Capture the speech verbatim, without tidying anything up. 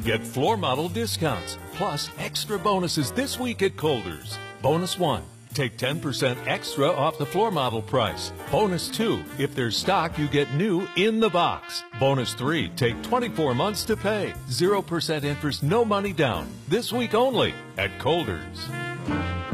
Get floor model discounts, plus extra bonuses this week at Kohl's. Bonus one, take ten percent extra off the floor model price. Bonus two, if there's stock, you get new in the box. Bonus three, take twenty-four months to pay. zero percent interest, no money down. This week only at Kohl's.